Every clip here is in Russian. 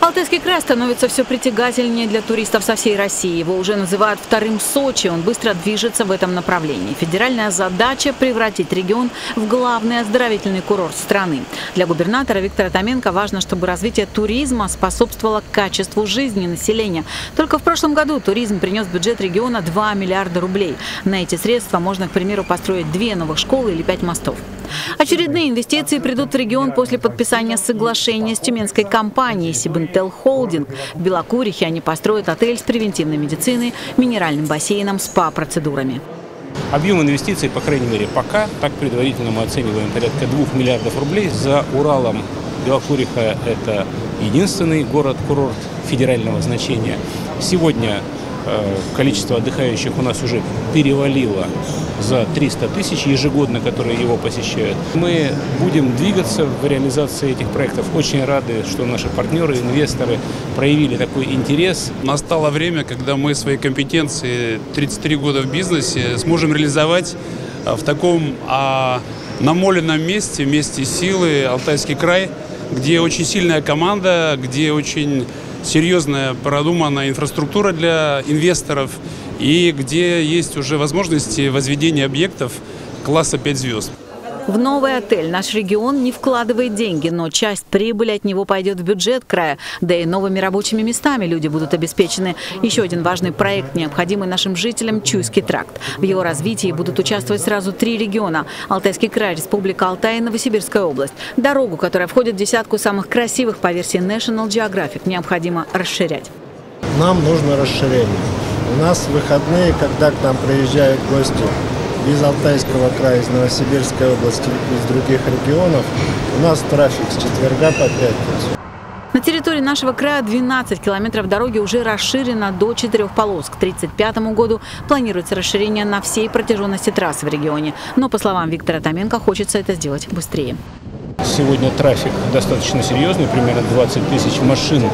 Алтайский край становится все притягательнее для туристов со всей России. Его уже называют вторым Сочи. Он быстро движется в этом направлении. Федеральная задача – превратить регион в главный оздоровительный курорт страны. Для губернатора Виктора Томенко важно, чтобы развитие туризма способствовало качеству жизни населения. Только в прошлом году туризм принес в бюджет региона 2 миллиарда рублей. На эти средства можно, к примеру, построить 2 новых школы или 5 мостов. Очередные инвестиции придут в регион после подписания соглашения с тюменской компанией «Сибинтел Холдинг». В Белокурихе они построят отель с превентивной медициной, минеральным бассейном, СПА-процедурами. Объем инвестиций, по крайней мере, пока, так предварительно мы оцениваем, порядка 2 миллиардов рублей. За Уралом Белокуриха – это единственный город-курорт федерального значения. Сегодня количество отдыхающих у нас уже перевалило за 300 тысяч ежегодно, которые его посещают. Мы будем двигаться в реализации этих проектов. Очень рады, что наши партнеры, инвесторы проявили такой интерес. Настало время, когда мы свои компетенции 33 года в бизнесе сможем реализовать в таком намоленном месте силы Алтайский край, где очень сильная команда, где очень серьезная продуманная инфраструктура для инвесторов и где есть уже возможности возведения объектов класса 5 звезд. В новый отель наш регион не вкладывает деньги, но часть прибыли от него пойдет в бюджет края. Да и новыми рабочими местами люди будут обеспечены. Еще один важный проект, необходимый нашим жителям – Чуйский тракт. В его развитии будут участвовать сразу 3 региона – Алтайский край, Республика Алтай и Новосибирская область. Дорогу, которая входит в десятку самых красивых по версии National Geographic, необходимо расширять. Нам нужно расширение. У нас выходные, когда к нам приезжают гости из Алтайского края, из Новосибирской области, из других регионов, у нас трафик с четверга по пятницу. На территории нашего края 12 километров дороги уже расширено до 4 полос. К 1935 году планируется расширение на всей протяженности трассы в регионе. Но, по словам Виктора Томенко, хочется это сделать быстрее. Сегодня трафик достаточно серьезный, примерно 20 тысяч машин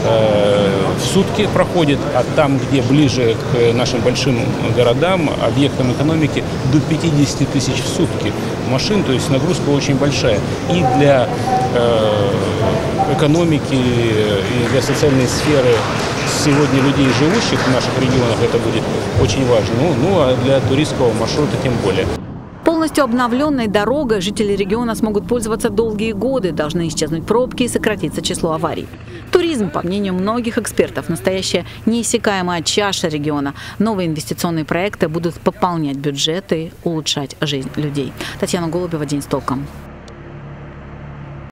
в сутки проходит, а там, где ближе к нашим большим городам, объектам экономики, до 50 тысяч в сутки машин, то есть нагрузка очень большая. И для экономики, и для социальной сферы сегодня людей, живущих в наших регионах, это будет очень важно. Ну а для туристского маршрута тем более. Полностью обновленной дорогой жители региона смогут пользоваться долгие годы, должны исчезнуть пробки и сократиться число аварий. Туризм, по мнению многих экспертов, настоящая неиссякаемая чаша региона. Новые инвестиционные проекты будут пополнять бюджет и улучшать жизнь людей. Татьяна Голубева, «День с толком».